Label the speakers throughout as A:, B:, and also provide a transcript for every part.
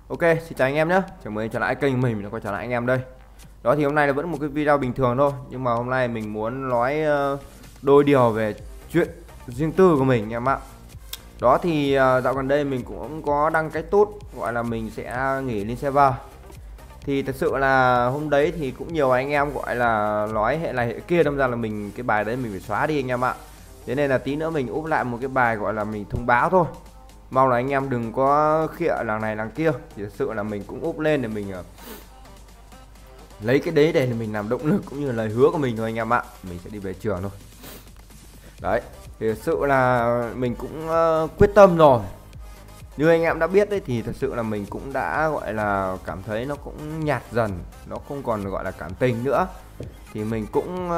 A: Ok, xin chào anh em nhé. Chào mừng trở lại kênh của mình quay trở lại anh em đây. Đó thì hôm nay là vẫn một cái video bình thường thôi, nhưng mà hôm nay mình muốn nói đôi điều về chuyện riêng tư của mình anh em ạ. Đó thì dạo gần đây mình cũng có đăng cái tút gọi là mình sẽ nghỉ lên server. Thì thật sự là hôm đấy thì cũng nhiều anh em gọi là nói hệ này hệ kia, đâm ra là mình cái bài đấy mình phải xóa đi anh em ạ. Thế nên là tí nữa mình úp lại một cái bài gọi là mình thông báo thôi. Mong là anh em đừng có khịa làng này làng kia. Thì thật sự là mình cũng úp lên để mình lấy cái đấy để mình làm động lực cũng như lời hứa của mình thôi anh em ạ. Mình sẽ đi về trường thôi. Đấy, thì thật sự là mình cũng quyết tâm rồi. Như anh em đã biết đấy, thì thật sự là mình cũng đã gọi là cảm thấy nó cũng nhạt dần, nó không còn gọi là cảm tình nữa. Thì mình cũng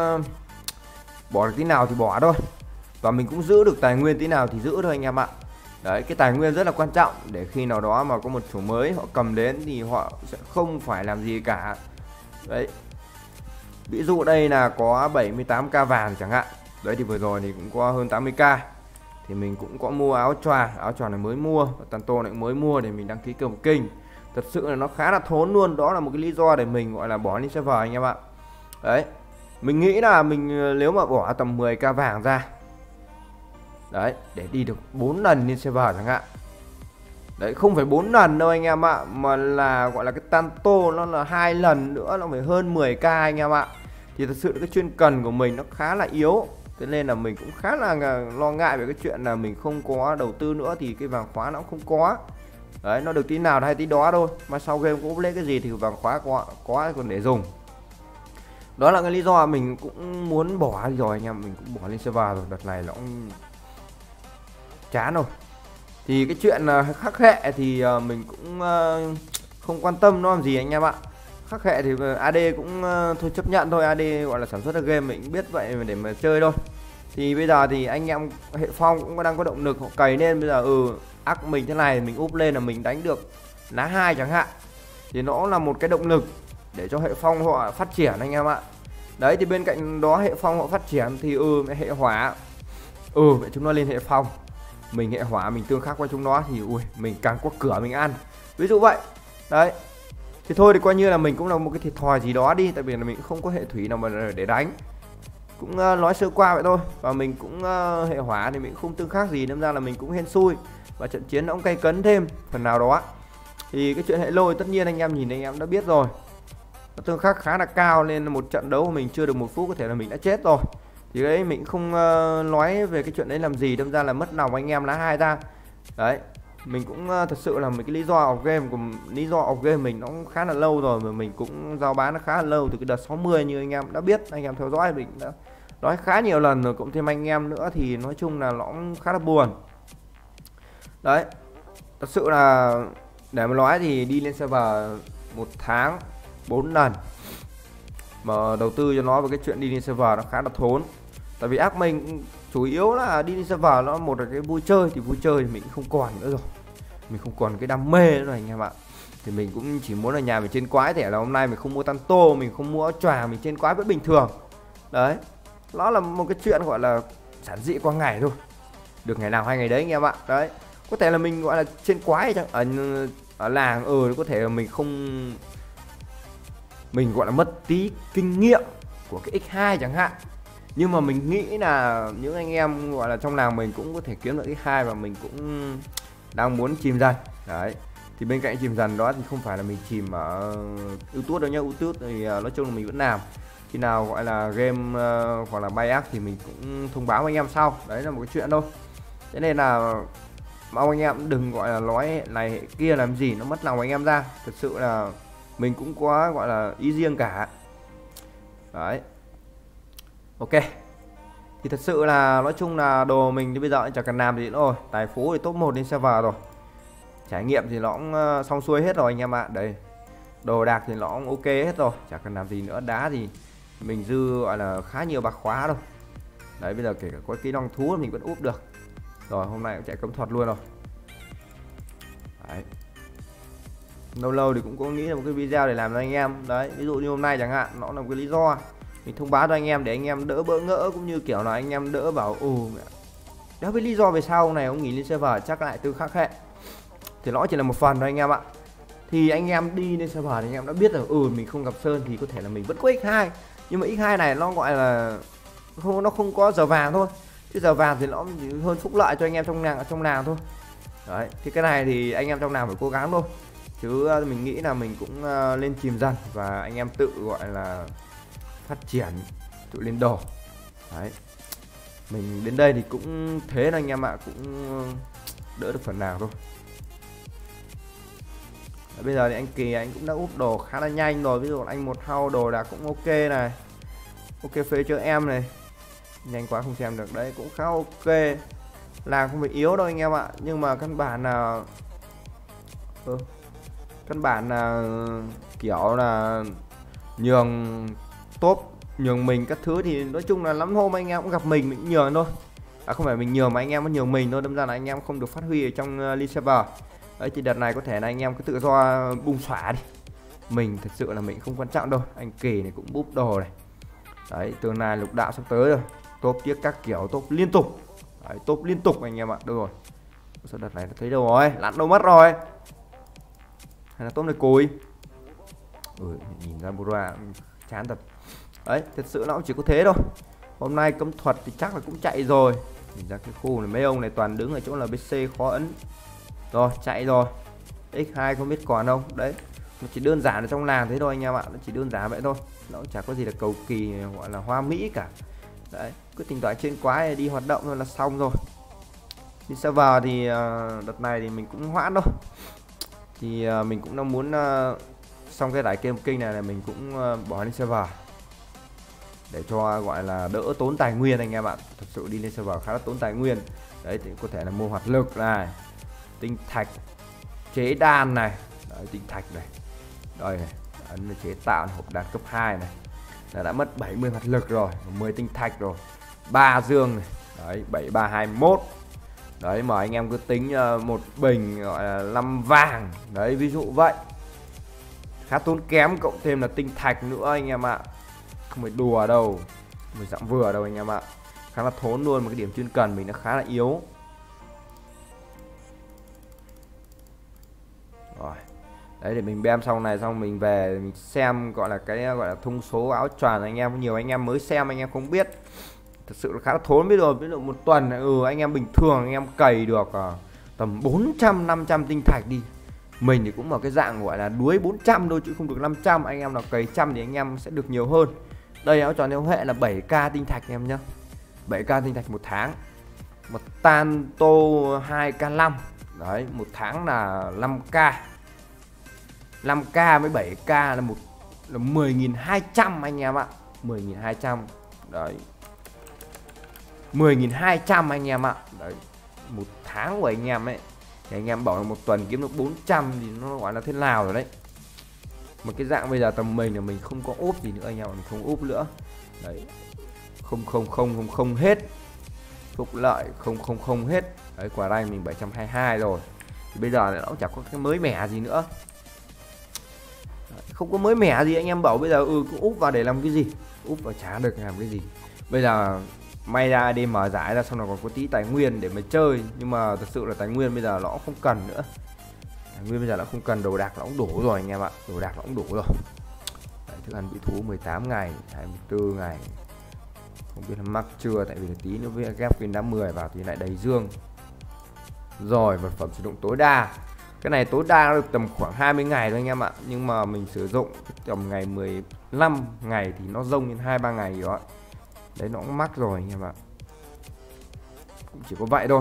A: bỏ được tí nào thì bỏ thôi. Và mình cũng giữ được tài nguyên tí nào thì giữ thôi anh em ạ. Đấy, cái tài nguyên rất là quan trọng để khi nào đó mà có một chủ mới họ cầm đến thì họ sẽ không phải làm gì cả. Đấy, ví dụ đây là có 78k vàng chẳng hạn. Đấy thì vừa rồi thì cũng có hơn 80k. Thì mình cũng có mua áo choàng này mới mua, và Tanto này mới mua để mình đăng ký cầm kinh. Thật sự là nó khá là thốn luôn, đó là một cái lý do để mình gọi là bỏ đi server anh em ạ. Đấy, mình nghĩ là mình nếu mà bỏ tầm 10k vàng ra, đấy, để đi được 4 lần lên server chẳng hạn. Đấy, không phải 4 lần đâu anh em ạ, mà là gọi là cái Tanto nó là 2 lần nữa, nó phải hơn 10k anh em ạ. Thì thật sự cái chuyên cần của mình nó khá là yếu. Thế nên là mình cũng khá là lo ngại về cái chuyện là mình không có đầu tư nữa thì cái vàng khóa nó cũng không có. Đấy, nó được tí nào hay tí đó thôi. Mà sau game cũng lấy cái gì thì vàng khóa có còn để dùng. Đó là cái lý do mình cũng muốn bỏ rồi anh em, mình cũng bỏ lên server rồi. Đợt này nó cũng chán rồi. Thì cái chuyện khắc hệ thì mình cũng không quan tâm nó làm gì anh em ạ. Khắc hệ thì AD cũng thôi chấp nhận thôi, AD gọi là sản xuất ra game mình cũng biết vậy để mà chơi thôi. Thì bây giờ thì anh em hệ phong cũng đang có động lực, họ cày lên bây giờ ác mình thế này mình úp lên là mình đánh được lá 2 chẳng hạn. Thì nó là một cái động lực để cho hệ phong họ phát triển anh em ạ. Đấy, thì bên cạnh đó hệ phong họ phát triển thì hệ hỏa vậy chúng nó lên hệ phong, mình hệ hỏa mình tương khắc với chúng nó thì mình càng có cửa mình ăn, ví dụ vậy. Đấy, thì thôi thì coi như là mình cũng là một cái thiệt thòi gì đó đi, tại vì là mình cũng không có hệ thủy nào mà để đánh, cũng nói sơ qua vậy thôi. Và mình cũng hệ hỏa thì mình không tương khắc gì, nên ra là mình cũng hên xui và trận chiến nó cũng cay cấn thêm phần nào đó. Thì cái chuyện hệ lôi tất nhiên anh em nhìn anh em đã biết rồi, nó tương khắc khá là cao, nên một trận đấu của mình chưa được 1 phút có thể là mình đã chết rồi. Thì đấy mình không nói về cái chuyện đấy làm gì, đâm ra là mất lòng anh em lá 2 ra. Đấy, mình cũng thật sự là một cái lý do off game mình nó cũng khá là lâu rồi, mà mình cũng giao bán nó khá là lâu, từ cái đợt 60 như anh em đã biết, anh em theo dõi mình đã nói khá nhiều lần rồi, cộng thêm anh em nữa thì nói chung là nó cũng khá là buồn. Đấy, thật sự là để mà nói thì đi lên server 1 tháng 4 lần mà đầu tư cho nó vào cái chuyện đi lên server nó khá là thốn. Tại vì ác mình chủ yếu là đi lên server nó một là cái vui chơi, thì vui chơi thì mình không còn nữa rồi, mình không còn cái đam mê nữa rồi anh em ạ. Thì mình cũng chỉ muốn ở nhà mình trên quái, thể là hôm nay mình không mua Tanto, mình không mua áo choàng, mình trên quái vẫn bình thường. Đấy, nó là một cái chuyện gọi là giản dị qua ngày thôi, được ngày nào hay ngày đấy anh em ạ. Đấy, có thể là mình gọi là trên quái chẳng ở làng có thể là mình gọi là mất tí kinh nghiệm của cái x2 chẳng hạn, nhưng mà mình nghĩ là những anh em gọi là trong làng mình cũng có thể kiếm được x2, và mình cũng đang muốn chìm dần. Đấy, thì bên cạnh chìm dần đó thì không phải là mình chìm ở YouTube đâu nhá, YouTube thì nói chung là mình vẫn làm, khi nào gọi là game hoặc là bay ác thì mình cũng thông báo với anh em sau. Đấy là một cái chuyện thôi. Thế nên là mong anh em đừng gọi là nói hệ này hệ kia làm gì nó mất lòng anh em ra. Thật sự là mình cũng có gọi là ý riêng cả. Đấy, ok, thì thật sự là nói chung là đồ mình thì bây giờ chẳng cần làm gì nữa rồi, tài phú thì top 1 lên server rồi, trải nghiệm thì nó cũng xong xuôi hết rồi anh em ạ. Đây, đồ đạc thì nó cũng ok hết rồi, chẳng cần làm gì nữa. Đá thì mình dư gọi là khá nhiều bạc khóa đâu. Đấy, bây giờ kể cả có kỹ năng thú mình vẫn úp được rồi, hôm nay cũng chạy cấm thuật luôn rồi. Đấy, lâu lâu thì cũng có nghĩ là một cái video để làm cho anh em. Đấy, ví dụ như hôm nay chẳng hạn, nó là một cái lý do mình thông báo cho anh em để anh em đỡ bỡ ngỡ, cũng như kiểu là anh em đỡ bảo đó với lý do về sau này ông nghỉ lên server chắc lại tư khắc hệ, thì nó chỉ là một phần thôi anh em ạ. thì anh em đi lên server thì anh em đã biết rồi, mình không gặp Sơn thì có thể là mình vẫn có x2, nhưng mà x2 này nó gọi là nó không có giờ vàng thôi, chứ giờ vàng thì nó hơn phúc lợi cho anh em trong làng thôi. Đấy thì cái này thì anh em trong làng phải cố gắng thôi, chứ mình nghĩ là mình cũng lên chìm dần và anh em tự gọi là phát triển, tự lên đồ. Đấy, mình đến đây thì cũng thế thôi anh em ạ, cũng đỡ được phần nào thôi. Bây giờ thì anh Kỳ anh cũng đã úp đồ khá là nhanh rồi, ví dụ anh một hao đồ là cũng ok này, ok phê cho em này, nhanh quá không xem được đấy, cũng khá ok, làng không phải yếu đâu anh em ạ, nhưng mà căn bản là kiểu là nhường top nhường mình các thứ thì nói chung là lắm hôm anh em cũng gặp mình nhường thôi, không phải mình nhường mà anh em có nhường mình thôi, đâm ra là anh em không được phát huy ở trong League server. Đấy thì đợt này có thể là anh em cứ tự do bung xõa đi, mình thật sự là mình không quan trọng đâu. Anh Kỳ này cũng búp đồ này, đấy tương lai lục đạo sắp tới rồi, top tiếc các kiểu, top liên tục. Đấy, top liên tục anh em ạ. Đâu rồi, sao đợt này nó thấy đâu rồi, lặn đâu mất rồi, hay là top này cùi. Nhìn ra Bora chán thật. Đấy thật sự nó cũng chỉ có thế thôi. Hôm nay cấm thuật thì chắc là cũng chạy rồi, nhìn ra cái khu này mấy ông này toàn đứng ở chỗ là BC khó ấn rồi, chạy rồi. X2 không biết còn không. Đấy nó chỉ đơn giản ở trong làng thế thôi anh em ạ, nó chỉ đơn giản vậy thôi, nó cũng chả có gì là cầu kỳ gọi là hoa mỹ cả. Đấy cứ thỉnh thoảng trên quái đi hoạt động thôi là xong rồi. Đi server thì đợt này thì mình cũng hoãn thôi, thì mình cũng đang muốn xong cái đại game kinh này là mình cũng bỏ lên server để cho gọi là đỡ tốn tài nguyên anh em ạ. Thật sự đi lên server khá là tốn tài nguyên. Đấy thì có thể là mua hoạt lực này, tinh thạch, chế đan này, đấy, tinh thạch này, đây này, ấn chế tạo hộp đan cấp 2 này là đã mất 70 hoạt lực rồi, 10 tinh thạch rồi, 3 dương này, đấy 7321. Đấy mà anh em cứ tính một bình gọi là 5 vàng, đấy ví dụ vậy, khá tốn kém, cộng thêm là tinh thạch nữa anh em ạ, không phải đùa đâu, mình dạng vừa đâu anh em ạ, khá là thốn luôn. Một cái điểm chuyên cần mình nó khá là yếu rồi. Đấy để mình bem xong này xong mình về mình xem gọi là cái gọi là thông số áo choàng. Anh em nhiều anh em mới xem anh em không biết, thật sự là khá là thốn. Biết rồi, ví dụ một tuần anh em bình thường anh em cày được tầm 400-500 tinh thạch đi, mình thì cũng vào cái dạng gọi là đuối 400 thôi chứ không được 500. Anh em nào cày trăm thì anh em sẽ được nhiều hơn. Đây áo choàng theo hệ là 7k tinh thạch em nhá, 7k tinh thạch một tháng, một tanto 2k5, đấy một tháng là 5k, 5k với 7k là 10.200 anh em ạ, 10.200 đấy, 10.200 anh em ạ. Đấy một tháng của anh em ấy thì anh em bảo là một tuần kiếm được 400 thì nó gọi là thế nào rồi đấy. Một cái dạng bây giờ tầm mình là mình không có úp gì nữa anh em, mình không úp nữa. Đấy không hết phúc lợi, không hết. Đấy quả đây mình 722 rồi, thì bây giờ nó chẳng có cái mới mẻ gì nữa. Đấy, không có mới mẻ gì anh em bảo bây giờ cứ úp vào để làm cái gì, úp vào chả được làm cái gì. Bây giờ may ra đi mở giải ra xong rồi còn có tí tài nguyên để mà chơi, nhưng mà thật sự là tài nguyên bây giờ nó không cần nữa. Tài nguyên bây giờ nó không cần, đồ đạc nó cũng đủ rồi anh em ạ, đồ đạc nó cũng đủ rồi. Đấy, thức ăn bị thú 18 ngày, 24 ngày, không biết là mắc chưa, tại vì tí nữa với ghép viên đá 10 vào thì lại đầy dương. Rồi vật phẩm sử dụng tối đa, cái này tối đa được tầm khoảng 20 ngày thôi anh em ạ, nhưng mà mình sử dụng tầm ngày 15 ngày thì nó rông lên 2-3 ngày gì đó. Đấy nó cũng mắc rồi anh em ạ, cũng chỉ có vậy thôi.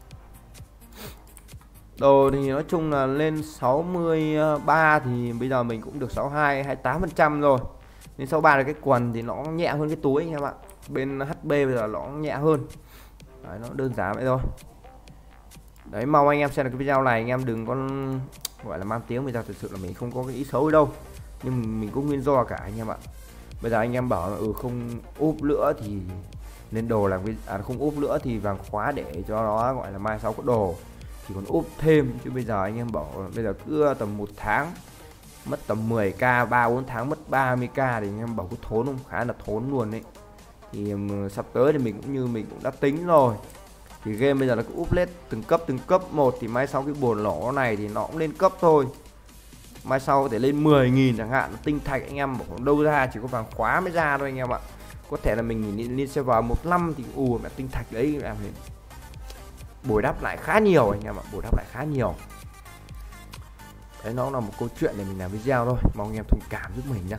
A: Đồ thì nói chung là lên 63 thì bây giờ mình cũng được 62-28% rồi. Nên 63 là cái quần thì nó nhẹ hơn cái túi anh em ạ. Bên HB bây giờ nó nhẹ hơn. Đấy, nó đơn giản vậy thôi. Đấy mong anh em xem được cái video này, anh em đừng có gọi là mang tiếng bây giờ thực sự là mình không có cái ý xấu ở đâu, nhưng mình có nguyên do cả anh em ạ. Bây giờ anh em bảo là không úp nữa thì lên đồ làm cái không úp nữa thì vàng khóa để cho nó gọi là mai sau có đồ thì còn úp thêm. Chứ bây giờ anh em bảo bây giờ cứ tầm 1 tháng mất tầm 10k, 3-4 tháng mất 30k thì anh em bảo có thốn không? Khá là thốn luôn đấy. Thì sắp tới thì mình cũng đã tính rồi, thì game bây giờ nó cứ úp lên từng cấp một thì mai sau cái bồn lỗ này thì nó cũng lên cấp thôi. mai sau có thể lên 10.000 chẳng hạn. Tinh thạch anh em bảo đâu ra, chỉ có vàng khóa mới ra thôi anh em ạ. Có thể là mình lên server 15 thì mẹ tinh thạch đấy em bồi đắp lại khá nhiều anh em ạ, bồi đắp lại khá nhiều. Đấy, nó là một câu chuyện để mình làm video thôi, mong anh em thông cảm giúp mình nhá.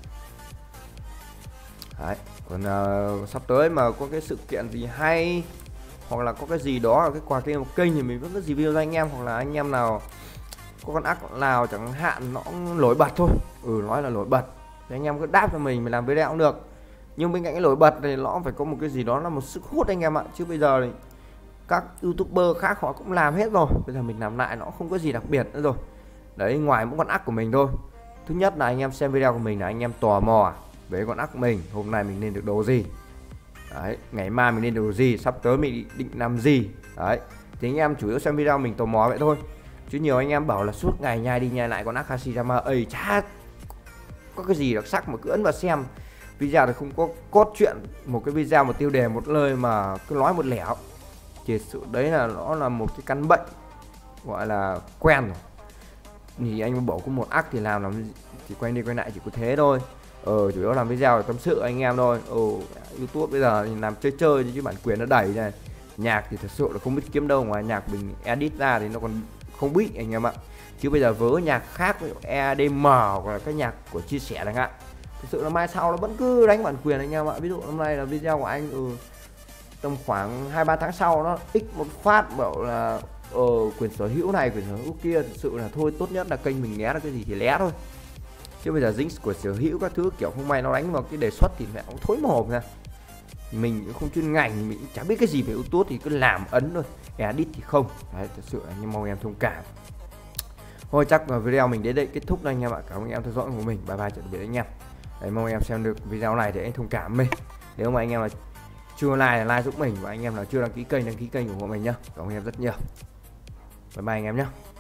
A: Đấy, còn sắp tới mà có cái sự kiện gì hay hoặc là có cái gì đó ở cái quà kênh một kênh thì mình vẫn có review cho anh em, hoặc là anh em nào có con ác nào chẳng hạn nó nổi bật thôi, nói là nổi bật thì anh em cứ đáp cho mình làm video cũng được. Nhưng bên cạnh cái nổi bật thì nó phải có một cái gì đó là một sức hút anh em ạ, chứ bây giờ thì các youtuber khác họ cũng làm hết rồi, bây giờ mình làm lại nó không có gì đặc biệt nữa rồi. Đấy, ngoài mỗi con ác của mình thôi. Thứ nhất là anh em xem video của mình là anh em tò mò về con ác của mình, hôm nay mình nên được đồ gì, đấy, ngày mai mình nên được đồ gì, sắp tới mình định làm gì. Đấy, thì anh em chủ yếu xem video mình tò mò vậy thôi, chứ nhiều anh em bảo là suốt ngày nhai đi nhai lại con ác Hashirama ấy chả có cái gì đặc sắc mà cứ ấn vào xem video thì không có cốt truyện, một cái video một tiêu đề một lời mà cứ nói một lẻo. Chỉ sự đấy là nó là một cái căn bệnh gọi là quen rồi. Thì anh bảo có một ác thì làm thì quay đi quay lại chỉ có thế thôi. Chủ yếu làm video để tâm sự anh em thôi. YouTube bây giờ thì làm chơi chứ bản quyền nó đẩy này. Nhạc thì thật sự là không biết kiếm đâu, ngoài nhạc mình edit ra thì nó còn không biết anh em ạ. Chứ bây giờ vớ nhạc khác, ví dụ EDM hoặc là cái nhạc của chia sẻ chẳng hạn, thật sự là mai sau nó vẫn cứ đánh bản quyền anh em ạ. Ví dụ hôm nay là video của anh tầm khoảng 2-3 tháng sau nó x một phát bảo là quyền sở hữu này quyền sở hữu kia, thực sự là thôi tốt nhất là kênh mình né ra cái gì thì lé thôi, chứ bây giờ dính của sở hữu các thứ kiểu không may nó đánh vào cái đề xuất thì mẹ cũng thối mồm ra. Mình cũng không chuyên ngành, mình chả biết cái gì về YouTube thì cứ làm ấn thôi, edit thì không. Đấy, thật sự là mong em thông cảm. Thôi chắc là video mình đến đây kết thúc đây anh em ạ. Cảm ơn anh em theo dõi của mình, bye bye, tạm biệt anh em. Đấy, mong anh em xem được video này để anh thông cảm mình. Nếu mà anh em là chưa like giúp mình, và anh em nào chưa đăng ký kênh ủng hộ mình nhá. Cảm ơn anh em rất nhiều. Bye bye anh em nhé.